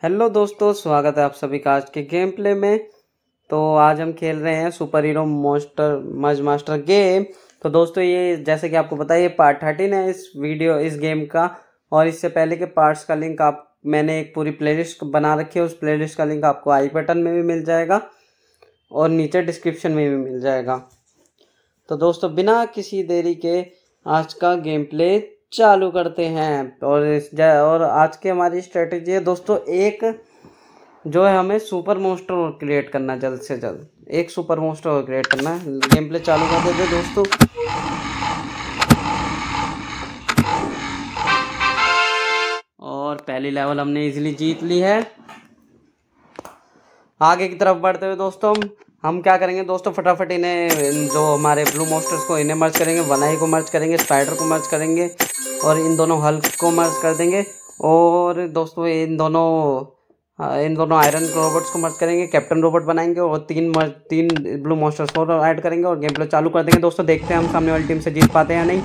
Hello दोस्तों, स्वागत है आप सभी का आज के गेम प्ले में। तो आज हम खेल रहे हैं super hero monster merge master game. तो दोस्तों, ये जैसे कि आपको पता है, ये पार्ट 13 है इस गेम का। और इससे पहले के पार्ट्स का लिंक मैंने एक पूरी प्लेलिस्ट बना रखी है। उस प्लेलिस्ट का लिंक आपको आई बटन में भी मिल जाएगा और नीचे डिस्क्रिप्शन में भी मिल जाएगा। तो दोस्तों, बिना किसी देरी के आज का गेम प्ले चालू करते हैं। और आज की हमारी स्ट्रेटेजी है दोस्तों, एक जो है हमें सुपर मोस्टर और क्रिएट करना, जल्द से जल्द एक सुपर मोस्टर और क्रिएट करना है। गेम प्ले चालू कर देते दोस्तों। और पहली लेवल हमने इजीली जीत ली है। आगे की तरफ बढ़ते हुए दोस्तों, हम क्या करेंगे दोस्तों, फटाफट इन्हें जो हमारे ब्लू मोस्टर्स को इन्हें मर्ज करेंगे, वनाई को मर्ज करेंगे, स्पाइडर को मर्ज करेंगे और इन दोनों हल्क को मर्ज कर देंगे। और दोस्तों, इन दोनों आयरन रोबोट्स को मर्ज करेंगे, कैप्टन रोबोट बनाएंगे और तीन ब्लू मोस्टर्स को ऐड करेंगे और गेम प्ले चालू कर देंगे। दोस्तों, देखते हैं हम सामने वाली टीम से जीत पाते हैं या नहीं।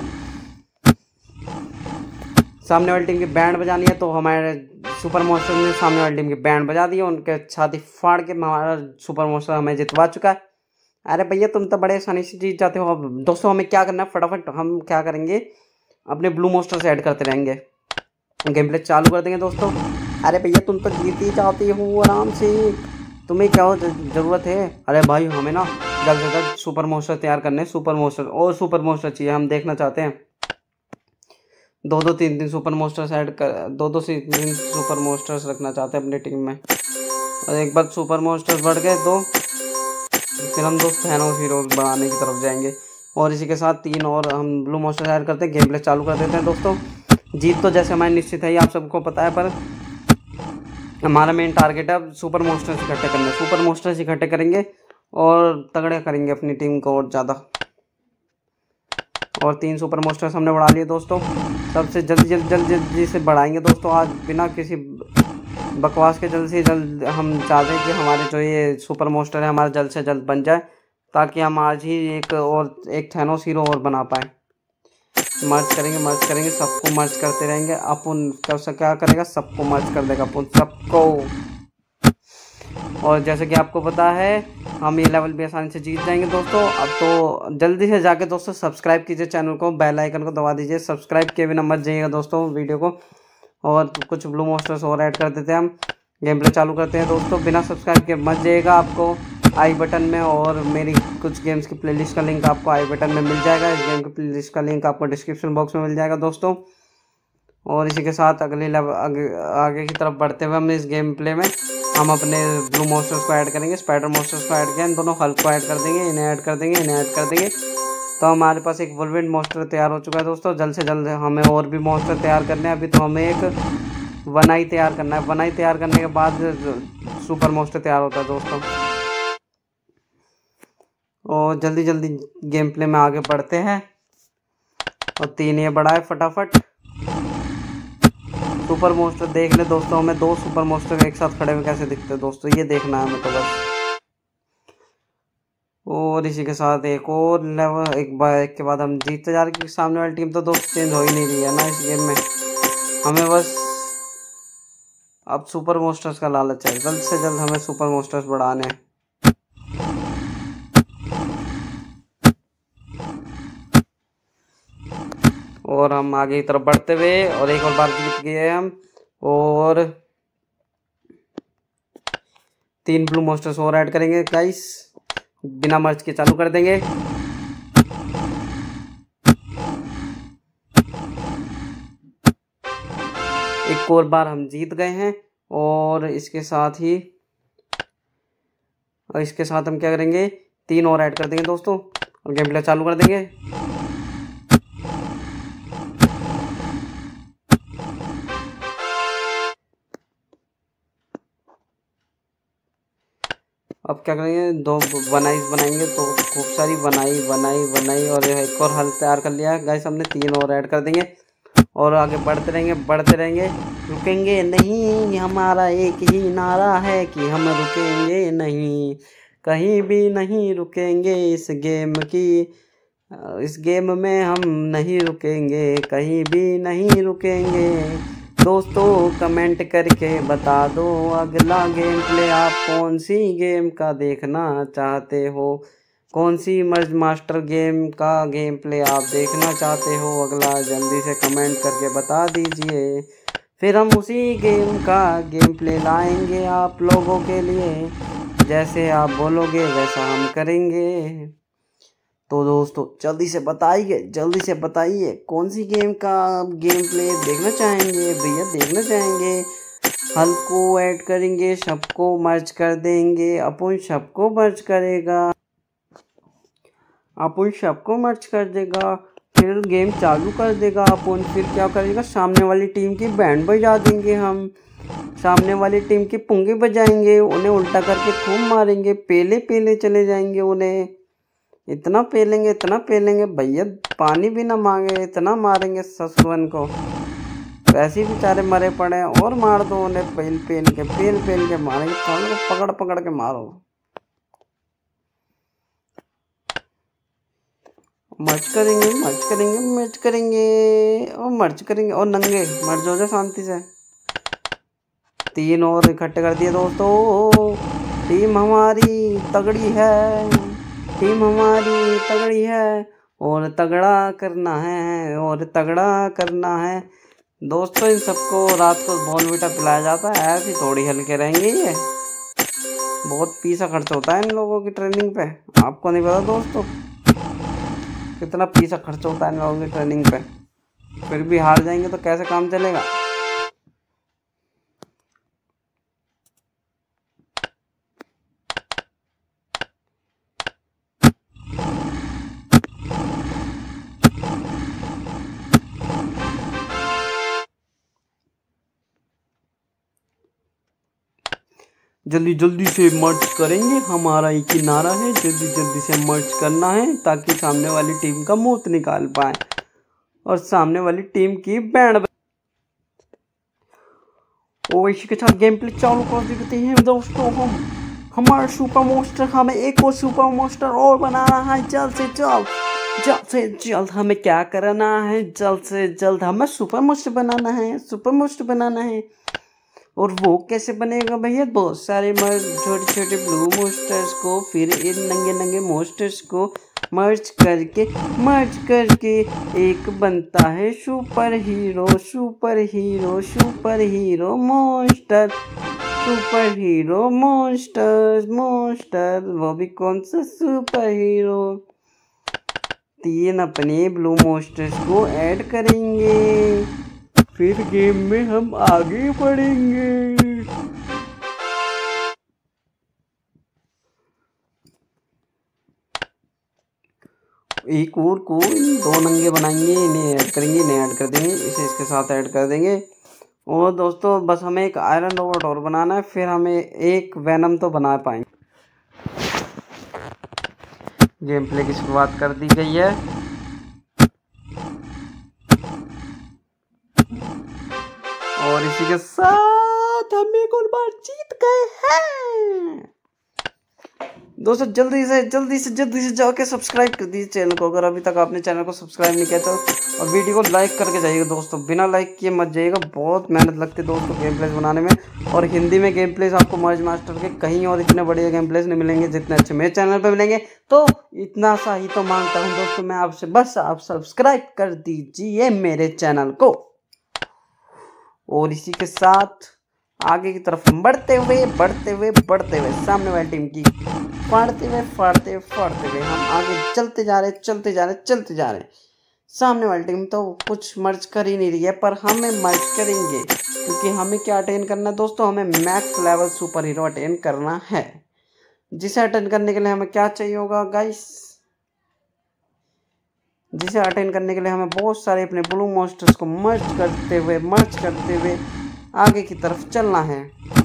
सामने वाली टीम की बैंड बजानी है, तो हमारे सुपर मोस्टर ने सामने वाली टीम की बैंड बजा दी है। उनके छाती फाड़ के हमारा सुपर मोस्टर हमें जितवा चुका है। अरे भैया, तुम तो बड़े आसानी से जीत जाते हो। अब दोस्तों, हमें क्या करना है, फटाफट हम क्या करेंगे, अपने ब्लू मोस्टर से ऐड करते रहेंगे। गेम प्ले चालू कर देंगे दोस्तों। अरे भैया, तुम तो जीत ही जाती हो आराम से, तुम्हें क्या ज़रूरत है। अरे भाई, हमें ना जल्द से जल्द सुपर मोस्टर तैयार करने, सुपर मोस्टर चाहिए। हम देखना चाहते हैं दो तीन सुपर मोस्टर्स ऐड कर, दो से तीन सुपर मोस्टर्स रखना चाहते हैं अपनी टीम में। और एक बार सुपर मोस्टर्स बढ़ गए तो फिर हम दोस्त थैनोस हीरोज बनाने की तरफ जाएंगे। और इसी के साथ 3 और हम ब्लू मोस्टर्स ऐड करते हैं। गेम प्ले चालू कर देते हैं दोस्तों। जीत तो जैसे हमारी निश्चित है, ये आप सबको पता है, पर हमारा मेन टारगेट है अब सुपर मोस्टर्स इकट्ठे करने। सुपर मोस्टर्स इकट्ठे करेंगे और तगड़े करेंगे अपनी टीम को और ज़्यादा। और 3 सुपर मोस्टर्स हमने बढ़ा लिए दोस्तों। सबसे जल्दी से बढ़ाएंगे दोस्तों आज, बिना किसी बकवास के। जल्द से जल्द हम चाहते हैं कि हमारे जो ये सुपर मोस्टर है हमारा जल्द से जल्द बन जाए, ताकि हम आज ही एक थैनोस हीरो और बना पाए। मर्ज करेंगे, सबको मर्ज करते रहेंगे। अपन क्या करेगा, सबको मर्ज कर देगा अपन सबको। और जैसे कि आपको पता है, हम ये लेवल भी आसानी से जीत जाएंगे दोस्तों। अब तो जल्दी से जाके दोस्तों सब्सक्राइब कीजिए चैनल को, बेल आइकन को दबा दीजिए। सब्सक्राइब किए बिना मत जाइएगा दोस्तों वीडियो को। और कुछ ब्लू मोस्टर्स और ऐड कर देते हैं हम। गेम प्ले चालू करते हैं दोस्तों। बिना सब्सक्राइब किए मत जाइएगा, आपको आई बटन में और मेरी कुछ गेम्स की प्लेलिस्ट का लिंक आपको आई बटन में मिल जाएगा। इस गेम की प्लेलिस्ट का लिंक आपको डिस्क्रिप्शन बॉक्स में मिल जाएगा दोस्तों। और इसी के साथ अगले लेवल आगे की तरफ बढ़ते हुए हम इस गेम प्ले में हम अपने ब्लू मोस्टर्स को ऐड करेंगे, स्पाइडर मोस्टर्स को ऐड किया, इन दोनों हल्क को ऐड कर देंगे, इन्हें ऐड कर देंगे। तो हमारे पास एक वुल्वरिन मोस्टर तैयार हो चुका है दोस्तों। जल्द से जल्द हमें और भी मोस्टर तैयार करने हैं। अभी तो हमें एक वनाई तैयार करना है। वनाई तैयार करने के बाद सुपर मोस्टर तैयार होता है दोस्तों। और जल्दी गेम प्ले में आगे बढ़ते हैं। और 3 ये बढ़ाए फटाफट। सुपर मोस्टर देख ले दोस्तों, हमें 2 सुपर मोस्टर एक साथ खड़े हुए कैसे दिखते हैं दोस्तों, ये देखना है हमें तो बस। और इसी के साथ एक और लेवल, एक के बाद हम जीतते जा रहे, क्योंकि सामने वाली टीम तो दोस्त चेंज हो ही नहीं रही है ना इस गेम में। हमें बस अब सुपर मोस्टर्स का लालच है। जल्द से जल्द हमें सुपर मोस्टर्स बढ़ाने हैं। और हम आगे की तरफ बढ़ते हुए और एक और बार जीत गए हम। और 3 ब्लू मोस्टर्स और ऐड करेंगे गाइस, बिना मर्ज के चालू कर देंगे। एक और बार हम जीत गए हैं। और इसके साथ हम क्या करेंगे, 3 और ऐड कर देंगे दोस्तों और गेम प्ले चालू कर देंगे। अब क्या करेंगे, 2 वनाइज बनाएंगे, तो खूब सारी वनाई और एक और हल तैयार कर लिया है गाइस हमने। 3 और ऐड कर देंगे और आगे बढ़ते रहेंगे। रुकेंगे नहीं, हमारा एक ही नारा है कि हम रुकेंगे नहीं, कहीं भी नहीं रुकेंगे। इस गेम में हम नहीं रुकेंगे, कहीं भी नहीं रुकेंगे। दोस्तों कमेंट करके बता दो अगला गेम प्ले आप कौन सी गेम का देखना चाहते हो, कौन सी मर्ज मास्टर गेम का गेम प्ले आप देखना चाहते हो अगला, जल्दी से कमेंट करके बता दीजिए। फिर हम उसी गेम का गेम प्ले लाएंगे आप लोगों के लिए, जैसे आप बोलोगे वैसा हम करेंगे। तो दोस्तों जल्दी से बताइए कौन सी गेम का गेम प्ले देखना चाहेंगे भैया, देखना चाहेंगे। हल को ऐड करेंगे, सबको मर्ज कर देंगे, अपन सबको मर्ज कर देगा, फिर गेम चालू कर देगा अपन। फिर क्या करेगा, सामने वाली टीम की बैंड बजा देंगे हम, सामने वाली टीम की पुंगी बजाएंगे, उन्हें उल्टा करके खूब मारेंगे, पेले चले जाएंगे उन्हें। इतना पेलेंगे भैया, पानी भी ना मांगे, इतना मारेंगे ससुरन को। वैसे ही बेचारे मरे पड़े हैं, और मार दो उन्हें, पेल के मारेंगे, पकड़ के मारो। मर्ज करेंगे और नंगे मर्ज हो जाए शांति से। 3 और इकट्ठे कर दिए दोस्तों। टीम हमारी तगड़ी है और तगड़ा करना है दोस्तों। इन सबको रात को बॉर्नवीटा पिलाया जाता है, ऐसे थोड़ी हल्के रहेंगे ये, बहुत पैसा खर्च होता है इन लोगों की ट्रेनिंग पे। आपको नहीं पता दोस्तों कितना पैसा खर्च होता है इन लोगों की ट्रेनिंग पे, फिर भी हार जाएंगे तो कैसे काम चलेगा। जल्दी से मर्ज करेंगे, हमारा एक ही नारा है, जल्दी से मर्ज करना है ताकि सामने वाली टीम का मौत निकाल पाए और सामने वाली टीम की बैंड। और इसी के साथ गेम प्ले चालू कर देते हैं दोस्तों। हमारा सुपर मोस्टर, हमें एक और सुपर मोस्टर और बनाना है जल्द से जल्द। हमें क्या करना है, जल्द से जल्द हमें सुपर मोस्टर बनाना है। और वो कैसे बनेगा भैया, बहुत सारे छोटे ब्लू मोस्टर्स को, फिर इन नंगे मोस्टर्स को मर्ज करके एक बनता है सुपर हीरो मोस्टर। वो भी कौन सा सुपर हीरो। 3 अपने ब्लू मोस्टर्स को ऐड करेंगे, फिर गेम में हम आगे बढ़ेंगे। एक और को 2 नंगे बनाएंगे, इन्हें ऐड कर देंगे, इसे इसके साथ ऐड कर देंगे। और दोस्तों बस हमें एक आयरन रोबोट और बनाना है, फिर हमें एक वेनम तो बना पाएंगे। गेम प्ले की शुरुआत कर दी गई है। और इसी के साथ हम एक और बार जीत गए हैं दोस्तों। जल्दी से जाके सब्सक्राइब कर दीजिए चैनल को, अगर अभी तक आपने चैनल को सब्सक्राइब नहीं किया तो, और वीडियो को लाइक करके जाइएगा दोस्तों, बिना लाइक किए मत जाइएगा, बहुत मेहनत लगती है दोस्तों गेम प्लेस बनाने में। और हिंदी में गेम प्लेस आपको मर्ज मास्टर के कहीं और इतने बढ़िया गेम प्लेस नहीं मिलेंगे जितने अच्छे मेरे चैनल पर मिलेंगे। तो इतना सा ही तो मांगता हूँ दोस्तों मैं आपसे, बस आप सब्सक्राइब कर दीजिए मेरे चैनल को। और इसी के साथ आगे की तरफ हम बढ़ते हुए सामने वाली टीम की फाड़ते हुए हम आगे चलते जा रहे। सामने वाली टीम तो कुछ मर्ज कर ही नहीं रही है, पर हमें मर्ज करेंगे क्योंकि हमें क्या अटेन करना है दोस्तों, हमें max level super hero attain करना है। जिसे अटेन करने के लिए हमें क्या चाहिए होगा गाइस, जिसे अटेन करने के लिए हमें बहुत सारे अपने ब्लू मोस्टर्स को मर्ज करते हुए आगे की तरफ चलना है।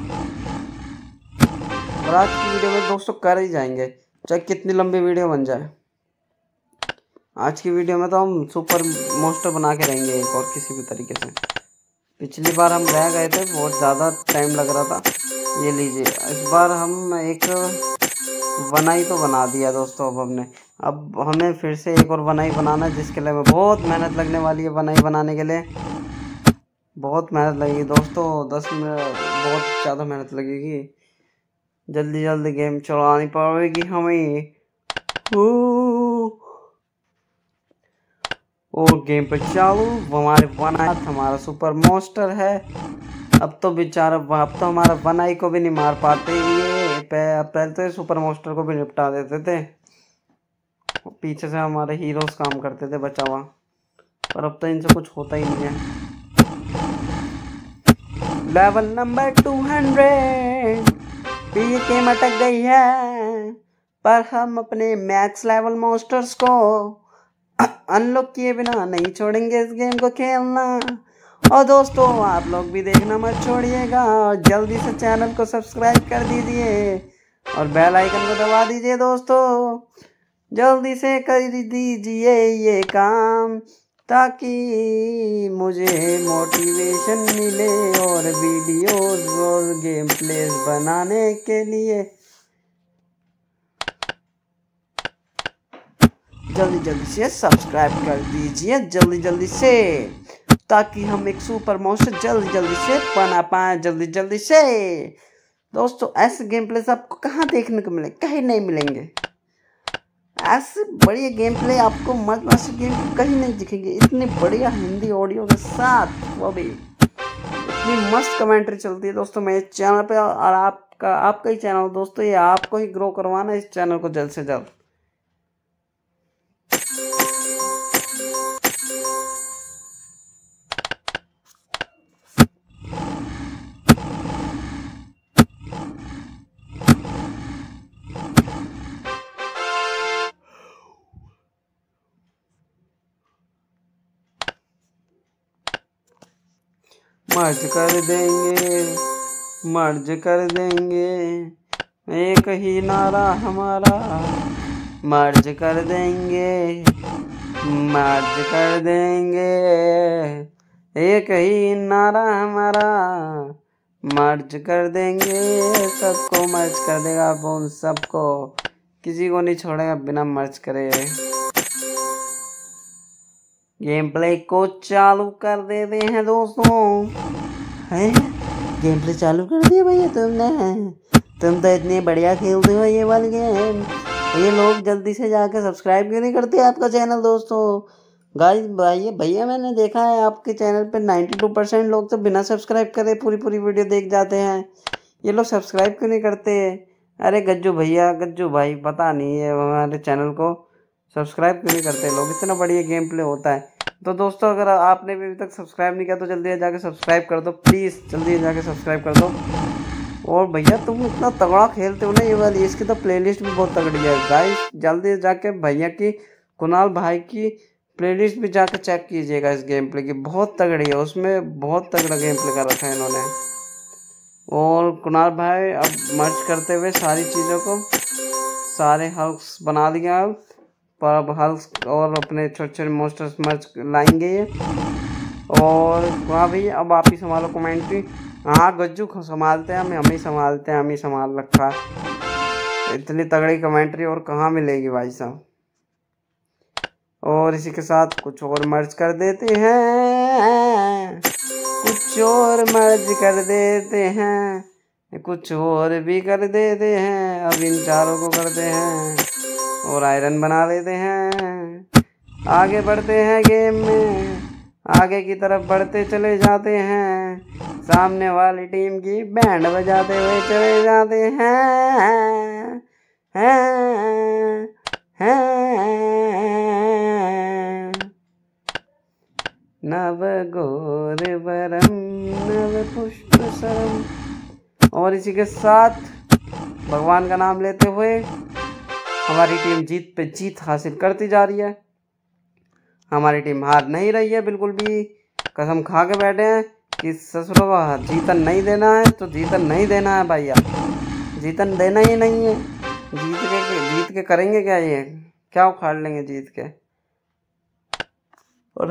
और आज की वीडियो में दोस्तों कर ही जाएंगे, चाहे कितनी लंबी वीडियो बन जाए। आज की वीडियो में तो हम सुपर मोस्टर बना के रहेंगे एक और किसी भी तरीके से। पिछली बार हम रह गए थे, बहुत ज़्यादा टाइम लग रहा था। ये लीजिए, इस बार हम एक बनाई तो बना दिया दोस्तों। अब हमें फिर से एक और बनाई बनाना है, जिसके लिए हमें बहुत मेहनत लगने वाली है बनाई बनाने के लिए। बहुत मेहनत लगेगी दोस्तों, 10 मिनट बहुत ज़्यादा मेहनत लगेगी। जल्दी जल्दी गेम चलानी पड़ेगी हमें। और गेम पे चालू। हमारे वनाई हमारा सुपर मॉन्स्टर है। अब तो बेचारा, अब तो हमारा वनाई को भी नहीं मार पाते ये। पहले तो सुपर मॉन्स्टर को भी निपटा देते थे। पीछे से हमारे हीरोज काम करते थे बचा हुआ, पर अब तो इनसे कुछ होता ही नहीं है। लेवल नंबर 200 ये गेम अटक गई है, पर हम अपने मैक्स लेवल मॉन्स्टर्स को अनलॉक किए बिना नहीं छोड़ेंगे इस गेम को खेलना। और दोस्तों आप लोग भी देखना मत छोड़िएगा, और जल्दी से चैनल को सब्सक्राइब कर दीजिए और बेल आइकन को दबा दीजिए दोस्तों। जल्दी से कर दीजिए ये काम, ताकि मुझे मोटिवेशन मिले और वीडियोस और गेम प्लेस बनाने के लिए। जल्दी जल्दी से सब्सक्राइब कर दीजिए, जल्दी जल्दी से, ताकि हम एक सुपर मॉन्स्टर जल्दी जल्दी से बना पाए, जल्दी जल्दी से। दोस्तों ऐसे गेम प्लेस आपको कहाँ देखने को मिले, कहीं नहीं मिलेंगे। ऐसे बढ़िया गेम प्ले आपको मस्त गेम कहीं नहीं दिखेंगे, इतनी बढ़िया हिंदी ऑडियो के साथ, वो भी इतनी मस्त कमेंट्री चलती है दोस्तों मेरे चैनल पे। और आपका ही चैनल दोस्तों, ये आपको ही ग्रो करवाना है इस चैनल को जल्द से जल्द। मर्ज कर देंगे, मर्ज कर देंगे, एक ही नारा हमारा, मर्ज कर देंगे, मर्ज कर देंगे, एक ही नारा हमारा, मर्ज कर देंगे, सबको मर्ज कर देगा वो, सबको, किसी को नहीं छोड़ेगा बिना मर्ज करे। गेम प्ले को चालू कर देते हैं दोस्तों। हैं, गेम प्ले चालू कर दिया भैया तुमने? तुम तो इतनी बढ़िया खेलते हो ये वाली गेम। ये लोग जल्दी से जाके सब्सक्राइब क्यों नहीं करते आपका चैनल दोस्तों? गाइस भैया मैंने देखा है आपके चैनल पे 92% लोग तो बिना सब्सक्राइब करे पूरी वीडियो देख जाते हैं। ये लोग सब्सक्राइब क्यों नहीं करते? अरे गज्जू भाई पता नहीं है हमारे चैनल को सब्सक्राइब क्यों नहीं करते लोग, इतना बढ़िया गेम प्ले होता है। तो दोस्तों अगर आपने भी अभी तक सब्सक्राइब नहीं किया तो जल्दी जाके सब्सक्राइब कर दो प्लीज़, जल्दी जाके सब्सक्राइब कर दो। और भैया तुम इतना तगड़ा खेलते हो ना ये वाली, इसकी तो प्लेलिस्ट भी बहुत तगड़ी है गाइस। जल्दी जाके भैया की, कुणाल भाई की प्लेलिस्ट भी जाके चेक कीजिएगा इस गेम प्ले की, बहुत तगड़ी है, उसमें बहुत तगड़ा गेम प्ले कर रखा है इन्होंने। और कुणाल भाई अब मर्ज करते हुए सारी चीज़ों को, सारे हल्क्स बना दिया अब, पर अब हल्क और अपने छोटे छोटे मॉन्स्टर्स मर्ज लाएंगे ये। और वहाँ भी अब आप ही संभालो कमेंट्री। हाँ गज्जू संभालते हैं, हम ही संभालते हैं, हम ही संभाल रखा है। इतनी तगड़ी कमेंट्री और कहाँ मिलेगी भाई साहब। और इसी के साथ कुछ और मर्ज कर देते हैं, कुछ और मर्ज कर देते हैं, कुछ और भी कर देते हैं। अब इन चारों को करते हैं और आयरन बना देते हैं। आगे बढ़ते हैं गेम में, आगे की तरफ बढ़ते चले जाते हैं, सामने वाली टीम की बैंड बजाते हुए चले जाते हैं। नव गोर वरम नव पुष्प सरम। और इसी के साथ भगवान का नाम लेते हुए हमारी टीम जीत पे जीत हासिल करती जा रही है। हमारी टीम हार नहीं रही है बिल्कुल भी, कसम खा के बैठे हैं कि ससुरों का जीतन नहीं देना है तो जीतन नहीं देना है भैया, जीतन देना ही नहीं है। जीत के करेंगे क्या, ये क्या उखाड़ लेंगे जीत के। और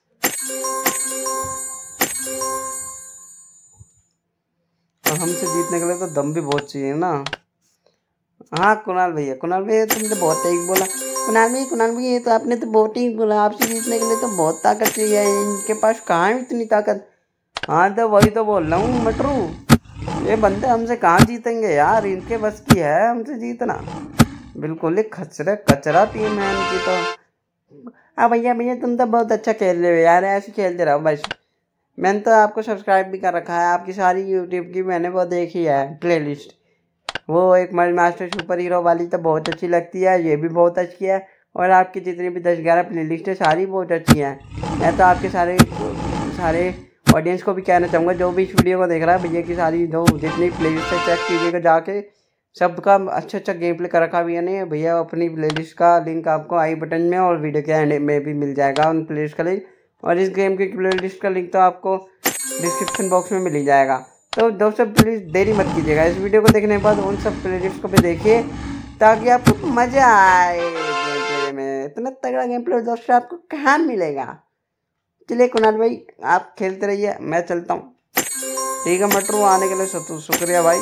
हमसे जीतने के लिए तो दम भी बहुत चाहिए ना। हाँ कुणाल भैया तुमने तो बहुत ठीक बोला। कुणाल भैया ये तो आपने तो बहुत ठीक बोला, आपसे जीतने के लिए तो बहुत ताकत चाहिए, इनके पास कहाँ है इतनी ताकत। हाँ तो वही तो बोल रहा हूँ मटरू, ये बंदे हमसे कहाँ जीतेंगे यार, इनके बस की है हमसे जीतना। बिल्कुल ही खचरा कचरा टीम है इनकी तो। हाँ भैया भैया तुम तो बहुत अच्छा खेल रहे हो यार, ऐसे खेलते रहो बस। मैंने तो आपको सब्सक्राइब भी कर रखा है, आपकी सारी यूट्यूब की मैंने वो देखी है प्लेलिस्ट। वो एक मास्टर सुपर हीरो वाली तो बहुत अच्छी लगती है, ये भी बहुत अच्छी है, और आपकी जितनी भी 10-11 प्लेलिस्ट है सारी बहुत अच्छी हैं। मैं तो आपके सारे ऑडियंस को भी कहना चाहूँगा, जो भी इस वीडियो को देख रहा है, भैया की सारी जो जितनी प्लेलिस्ट है चेक कीजिएगा जाके, सबका अच्छा गेम प्ले कर रखा भी है। नहीं भैया, अपनी प्लेलिस्ट का लिंक आपको आई बटन में और वीडियो के एंड में भी मिल जाएगा उन प्लेलिस्ट का लिंक, और इस गेम की प्लेलिस्ट का लिंक तो आपको डिस्क्रिप्शन बॉक्स में मिल ही जाएगा। तो दोस्तों प्लीज़ देरी मत कीजिएगा, इस वीडियो को देखने के बाद उन सब प्लेलिस्ट को भी देखिए ताकि आपको मज़ा आए गेम प्ले में। इतना तगड़ा गेम प्ले दोस्तों आपको कहाँ मिलेगा। चलिए कुणाल भाई आप खेलते रहिए, मैं चलता हूँ। ठीक है मटरू, आने के लिए शुक्रिया भाई।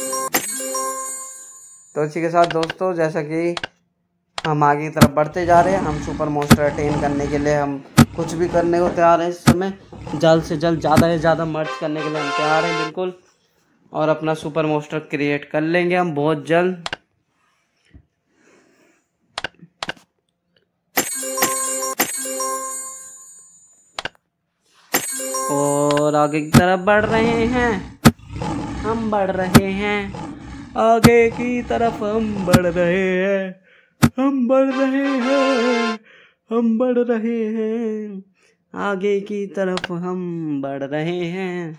तो इसी के साथ दोस्तों, जैसा कि हम आगे की तरफ बढ़ते जा रहे हैं, हम सुपर मॉन्स्टर अटेन करने के लिए हम कुछ भी करने को तैयार हैं इस समय। जल्द से जल्द ज़्यादा से ज़्यादा मर्ज करने के लिए हम तैयार हैं बिल्कुल, और अपना सुपर मॉन्स्टर क्रिएट कर लेंगे हम बहुत जल्द। और आगे की तरफ बढ़ रहे हैं, हम बढ़ रहे हैं आगे की तरफ, हम बढ़ रहे हैं, हम बढ़ रहे हैं, हम बढ़ रहे हैं आगे की तरफ, हम बढ़ रहे हैं।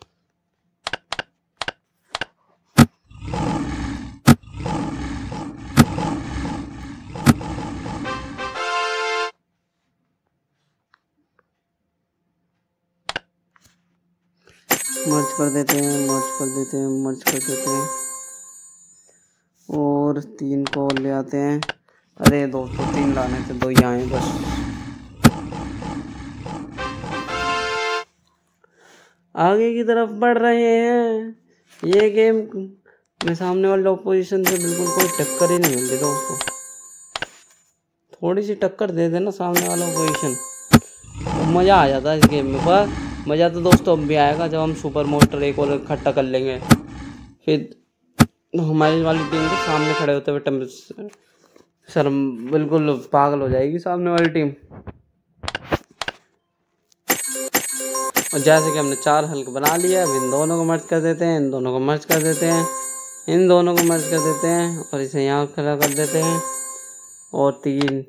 मर्ज कर देते हैं, मर्ज कर देते हैं, मर्ज कर देते हैं, और 3 को ले आते हैं। अरे दोस्तों 3 लाने थे, 2 ही आए बस। आगे की तरफ बढ़ रहे हैं। ये गेम में सामने वाले ऑपोजिशन से बिल्कुल कोई टक्कर ही नहीं मिलती दोस्तों। थोड़ी सी टक्कर दे देना सामने वाला ऑपोजिशन तो मज़ा आ जाता है इस गेम में। पर मज़ा तो दोस्तों अब भी आएगा जब हम सुपर मॉन्स्टर एक और इकट्ठा कर लेंगे, फिर हमारी वाली टीम के सामने खड़े होते हुए शर्म बिल्कुल पागल हो जाएगी सामने वाली टीम। और जैसे कि हमने 4 हल्क बना लिया, अब इन दोनों को मर्ज कर देते हैं, इन दोनों को मर्ज कर देते हैं, इन दोनों को मर्ज कर देते हैं, और इसे यहाँ खड़ा कर देते हैं, और 3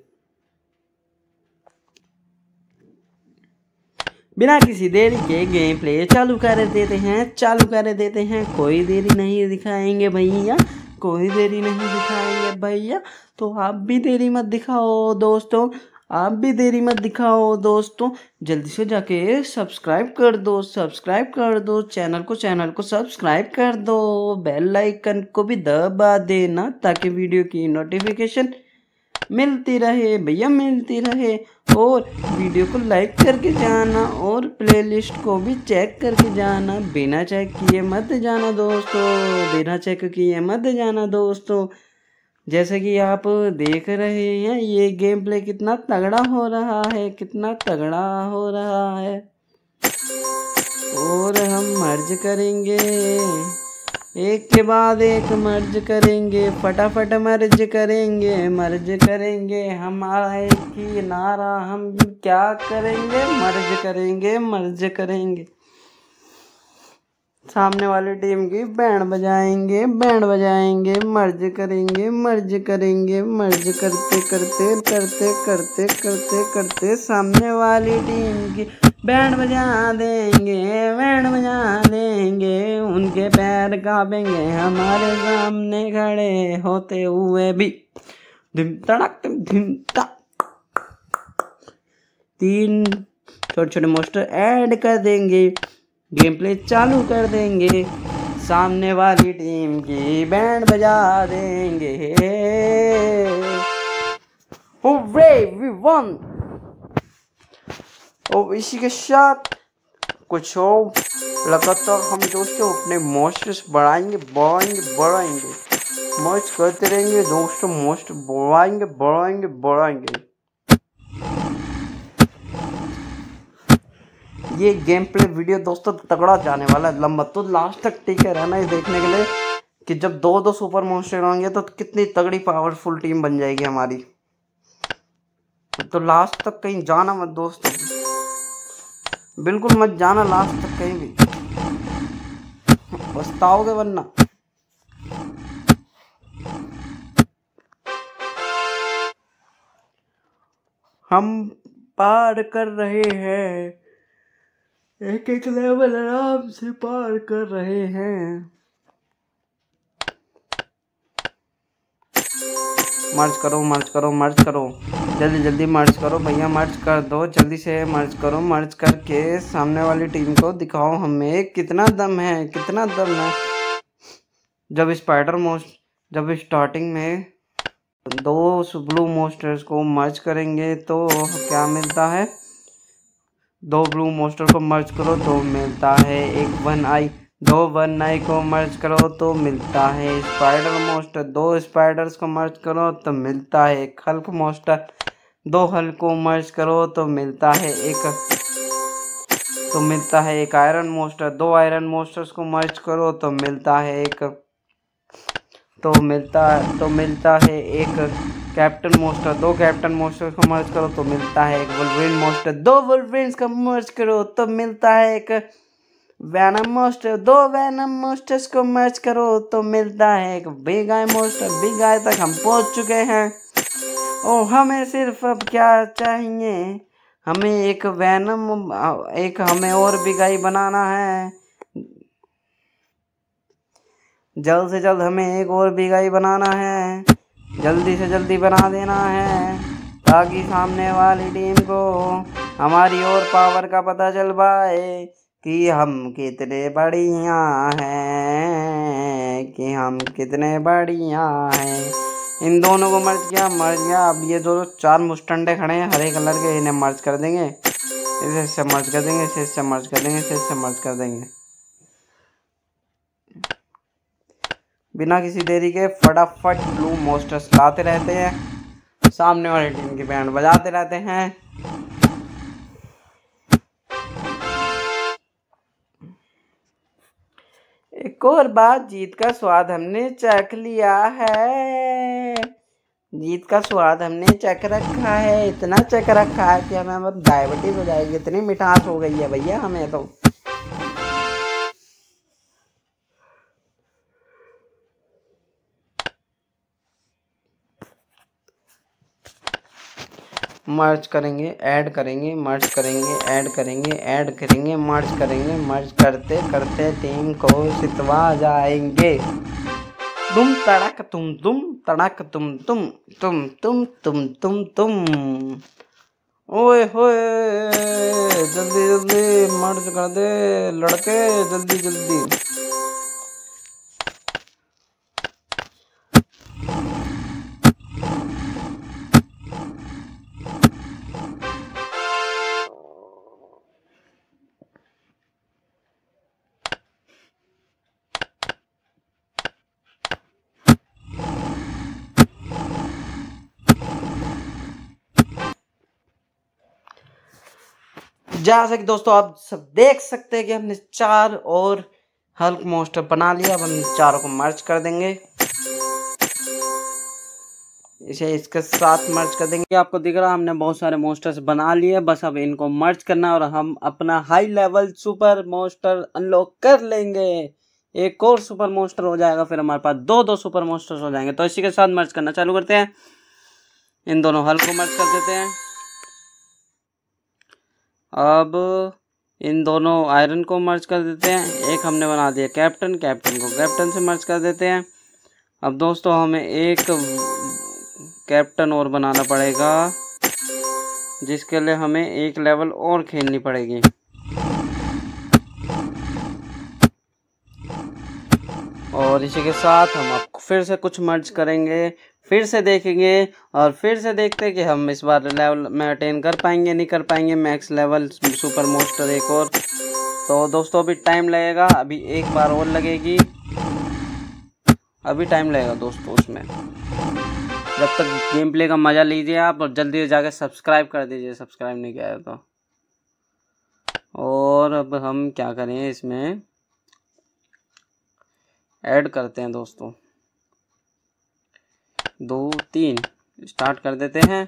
बिना किसी देरी के गेम प्ले चालू कर देते हैं। कोई देरी नहीं दिखाएंगे भैया, कोई देरी नहीं दिखाएंगे भैया। तो आप भी देरी मत दिखाओ दोस्तों, आप भी देरी मत दिखाओ दोस्तों। जल्दी से जाके सब्सक्राइब कर दो चैनल को सब्सक्राइब कर दो, बेल आइकन को भी दबा देना ताकि वीडियो की नोटिफिकेशन मिलती रहे भैया, मिलती रहे। और वीडियो को लाइक करके जाना, और प्लेलिस्ट को भी चेक करके जाना, बिना चेक किए मत जाना दोस्तों, बिना चेक किए मत जाना दोस्तों। जैसे कि आप देख रहे हैं ये गेम प्ले कितना तगड़ा हो रहा है, कितना तगड़ा हो रहा है। और हम मर्ज करेंगे, एक के बाद एक मर्ज करेंगे, फटाफट मर्ज करेंगे। हमारा एक ही नारा, हम क्या करेंगे, मर्ज करेंगे। सामने वाली टीम की बैंड बजाएंगे, मर्ज करते सामने वाली टीम की बैंड बजा देंगे। उनके पैर कांपेंगे हमारे सामने खड़े होते हुए भी। धिम तड़क धिम तक 3 छोटे मॉन्स्टर ऐड कर देंगे, गेम प्ले चालू कर देंगे, सामने वाली टीम की बैंड बजा देंगे। Hurray we won. और इसी के साथ कुछ और लगातार हम दोस्तों अपने मॉन्स्टर्स बढ़ाएंगे, मौज करते रहेंगे दोस्तों, मॉन्स्टर बढ़ाएंगे। ये गेम प्ले वीडियो दोस्तों तगड़ा जाने वाला है, लंबा, तो लास्ट तक टिके रहना ये देखने के लिए कि जब दो दो सुपर मॉन्स्टर होंगे तो कितनी तगड़ी पावरफुल टीम बन जाएगी हमारी। तो लास्ट तक कहीं जाना मत दोस्तों, बिल्कुल मत जाना लास्ट तक कहीं भी, पछताओगे वरना। हम पार कर रहे हैं, एक एक लेवल आराम से पार कर रहे हैं। मर्ज करो मर्ज करो मर्ज करो, जल्दी जल्दी मर्ज करो भैया, मर्ज कर दो जल्दी से, मर्ज करो। मर्ज करके सामने वाली टीम को दिखाओ हमें कितना दम है, कितना दम है। जब स्टार्टिंग में दो ब्लू मॉन्स्टर्स को मर्ज करेंगे तो क्या मिलता है, दो ब्लू मॉन्स्टर को मर्ज करो तो मिलता है एक वन आई, दो वन आई को मर्ज करो तो मिलता है स्पाइडर मॉन्स्टर, दो स्पाइडर्स को मर्ज करो तो मिलता है एक हल्क मॉन्स्टर, दो हल्क को मर्ज करो तो मिलता है एक आयरन मॉन्स्टर, दो आयरन मॉन्स्टर्स को मर्ज करो तो मिलता है एक कैप्टन मॉन्स्टर, दो कैप्टन मॉन्स्टर को मर्ज करो तो मिलता है एक वुल्वरीन मॉन्स्टर, दो वुल्वरीन्स को मर्ज करो तो मिलता है एक वैनम मॉन्स्टर, दो वैनम मॉन्स्टर्स को मर्ज करो तो मिलता है एक big eye monster. Big eye तक हम पहुंच चुके हैं और हमें सिर्फ अब क्या चाहिए, हमें हमें और बिग आई बनाना है। जल्द से जल्द हमें एक और बिग आई बनाना है, जल्दी से जल्दी बना देना है ताकि सामने वाली टीम को हमारी और पावर का पता चल पाए कि हम कितने बढ़िया हैं, इन दोनों को मर्ज किया। अब ये दो चार मुस्टंडे खड़े हैं हरे कलर के, इन्हें मर्ज कर देंगे, इसे मर्ज कर देंगे, इसे मर्ज कर देंगे, इसे मर्ज कर देंगे। बिना किसी देरी के फटाफट ब्लू मॉन्स्टर्स लाते रहते हैं, सामने वाली टीम की बैंड बजाते रहते हैं। एक और बात, जीत का स्वाद हमने चख लिया है, जीत का स्वाद हमने चख रखा है, इतना चख रखा है कि हमें अब डायबिटीज हो जाएगी, इतनी मिठास हो गई है भैया हमें तो। मर्ज करेंगे, ऐड करेंगे, मर्ज करेंगे, ऐड करेंगे, ऐड करेंगे, मर्ज करेंगे, मर्ज करते करते टीम को जितवा जाएंगे। तुम तड़क तुम तड़क तुम। ओए होए, जल्दी जल्दी मर्ज कर दे लड़के, जल्दी जल्दी। जैसे कि दोस्तों आप सब देख सकते हैं कि हमने चार और हल्क मॉन्स्टर बना लिया। अब हम चारों को मर्ज कर देंगे, इसे इसके साथ मर्ज कर देंगे। आपको दिख रहा है हमने बहुत सारे मॉन्स्टर्स बना लिए, बस अब इनको मर्ज करना है और हम अपना high level super monster unlock कर लेंगे। एक और सुपर मॉन्स्टर हो जाएगा, फिर हमारे पास दो सुपर मॉन्स्टर्स हो जाएंगे। तो इसी के साथ मर्ज करना चालू करते हैं। इन दोनों हल्क को मर्ज कर देते हैं। अब इन दोनों आयरन को मर्ज कर देते हैं। एक हमने बना दिया कैप्टन को कैप्टन से मर्ज कर देते हैं। अब दोस्तों हमें एक कैप्टन और बनाना पड़ेगा, जिसके लिए हमें एक लेवल और खेलनी पड़ेगी। और इसी के साथ हम आपको फिर से कुछ मर्ज करेंगे, फिर से देखेंगे और फिर से देखते हैं कि हम इस बार लेवल में अटेन कर पाएंगे नहीं कर पाएंगे मैक्स लेवल सुपर मॉन्स्टर एक और। तो दोस्तों अभी टाइम लगेगा, अभी एक बार और लगेगी, अभी टाइम लगेगा दोस्तों उसमें। जब तक गेम प्ले का मज़ा लीजिए आप, और जल्दी जाकर सब्सक्राइब कर दीजिए, सब्सक्राइब नहीं किया है तो। और अब हम क्या करें, इसमें ऐड करते हैं दोस्तों। 2 3 स्टार्ट कर देते हैं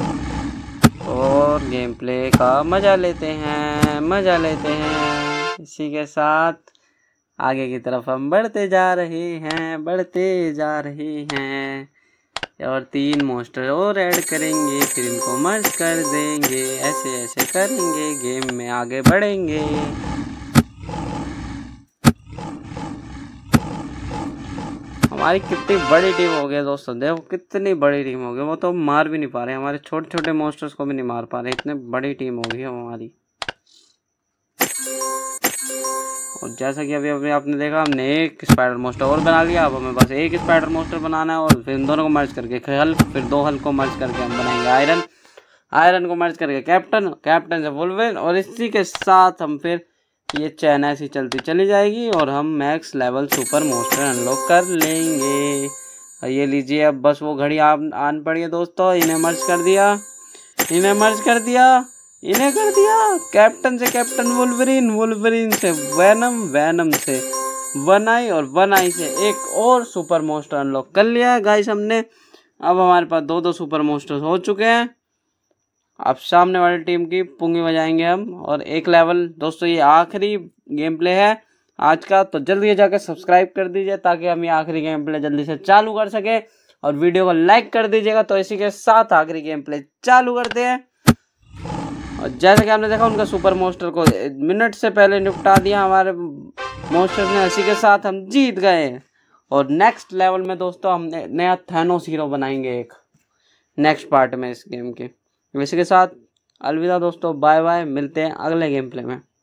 और गेम प्ले का मज़ा लेते हैं, मज़ा लेते हैं। इसी के साथ आगे की तरफ हम बढ़ते जा रहे हैं, बढ़ते जा रहे हैं और 3 मॉन्स्टर और ऐड करेंगे, फिर इनको मर्ज कर देंगे। ऐसे ऐसे करेंगे, गेम में आगे बढ़ेंगे। हमारी कितनी बड़ी टीम हो गई दोस्तों, देखो कितनी बड़ी टीम हो गई। वो तो मार भी नहीं पा रहे, हमारे छोटे छोटे मॉन्स्टर्स को भी नहीं मार पा रहे, इतने बड़ी टीम हो गई है हमारी। और जैसा कि अभी अभी आपने देखा, हमने एक स्पाइडर मॉन्स्टर और बना लिया। अब हमें बस एक स्पाइडर मॉन्स्टर बनाना है और फिर इन दोनों को मर्ज करके हल्क, फिर 2 हल्क को मर्ज करके हम बनाएंगे आयरन, आयरन को मर्ज करके कैप्टन, कैप्टन से वुल्वरिन। और इसी के साथ हम फिर ये चैन ऐसी चलती चली जाएगी और हम max level super monster unlock कर लेंगे। और ये लीजिए, अब बस वो घड़ी आन पड़ी है दोस्तों। इन्हें मर्ज कर दिया, इन्हें मर्ज कर दिया, इन्हें कर दिया। कैप्टन से कैप्टन वुल्वरिन, वुल्वरिन से वैनम, वैनम से वन आई और वन आई से एक और सुपर मॉन्स्टर अनलॉक कर लिया है गाइस हमने। अब हमारे पास 2 सुपर मॉन्स्टर्स हो चुके हैं। अब सामने वाली टीम की पुंगी बजाएंगे हम। और एक लेवल दोस्तों, ये आखिरी गेम प्ले है आज का, तो जल्दी जाकर सब्सक्राइब कर दीजिए ताकि हम ये आखिरी गेम प्ले जल्दी से चालू कर सके। और वीडियो को लाइक कर दीजिएगा। तो इसी के साथ आखिरी गेम प्ले चालू करते हैं। और जैसे कि आपने देखा, उनका सुपर मॉन्स्टर को मिनट से पहले निपटा दिया हमारे मॉन्स्टर ने। इसी के साथ हम जीत गए। और नेक्स्ट लेवल में दोस्तों हम नया थैनोस हीरो बनाएंगे एक नेक्स्ट पार्ट में इस गेम के। इसी के साथ अलविदा दोस्तों, बाय बाय, मिलते हैं अगले गेम प्ले में।